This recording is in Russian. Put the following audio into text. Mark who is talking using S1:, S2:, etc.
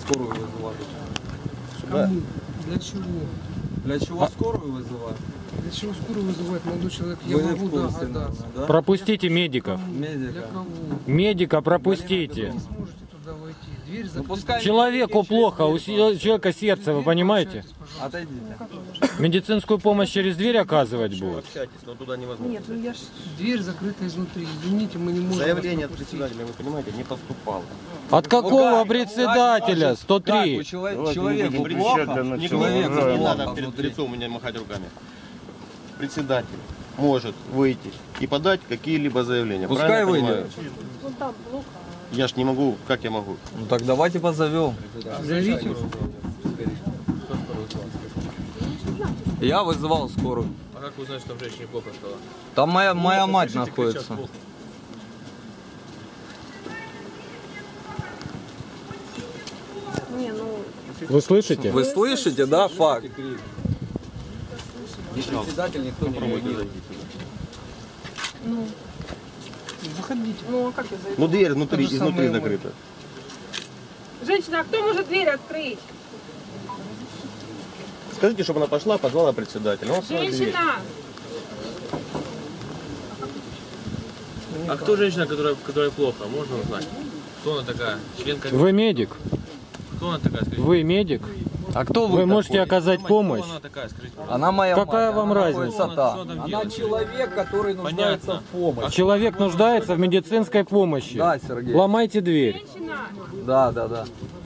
S1: скорую вызывали?
S2: Кому? Для чего?
S1: Для чего скорую вызывать?
S2: Для чего скорую вызывать, молодой человек? Я
S1: Вы не
S2: могу
S1: в курсе,
S2: догадаться.
S1: наверное, да?
S3: Пропустите медиков.
S2: Для
S1: Медика.
S2: кого?
S3: Медика
S2: Вы
S3: пропустите.
S2: не сможете туда войти. Дверь закрыта.
S1: пускай
S3: Человеку плохо, у человека сердце, вы понимаете?
S1: Отойдите.
S3: Медицинскую помощь через дверь оказывать будут.
S4: Общайтесь, но туда невозможно.
S5: Нет, ну я ж...
S2: Дверь закрыта изнутри. Извините, мы не можем.
S4: Заявление от
S2: вас пропустить.
S4: председателя, вы понимаете, не поступало.
S3: От какого
S1: как?
S3: председателя?
S1: Как?
S3: 103.
S1: Человеку плохо? Человеку
S4: Не надо
S1: плохо
S4: перед
S1: внутри.
S4: лицом у меня махать руками. Председатель может выйти и подать какие-либо заявления.
S1: Пускай
S4: Правильно я
S1: выйдет.
S4: понимаю?
S5: Вон там блок.
S4: Я ж не могу, как я могу?
S1: Ну так давайте позовем.
S2: Зовите.
S1: Я вызывал скорую.
S6: А как узнать, что там женщине плохо стало?
S1: Там моя мать находится.
S5: Не, ну...
S3: Вы слышите?
S1: Вы слышите, да, факт? Председатель никто не реагирует.
S5: Ну,
S2: Заходите.
S5: ну а как я зайду?
S4: Ну дверь внутри,
S2: То же
S4: изнутри
S2: самое
S4: закрыта.
S5: Женщина, а кто может дверь открыть?
S4: Скажите, чтобы она пошла, позвала председателя. Он откроет дверь.
S5: Женщина!
S6: А кто женщина, которая плохо? Можно узнать? Кто она такая? Членка?
S3: Вы медик?
S6: Кто она такая? Скажите.
S3: Вы медик?
S1: А кто
S3: Вы
S1: вы
S3: можете
S1: такой?
S3: оказать помощь?
S6: Кто она такая? Скажите.
S1: Она моя
S3: Какая
S1: мать,
S3: вам
S1: она
S3: разница?
S1: находится там.
S6: Что там
S1: Она
S6: делать?
S1: человек, который нуждается
S6: Понятно.
S1: в помощи.
S3: Человек нуждается в медицинской помощи.
S1: Да, Сергей.
S3: Ломайте дверь.
S5: Женщина!
S1: Да.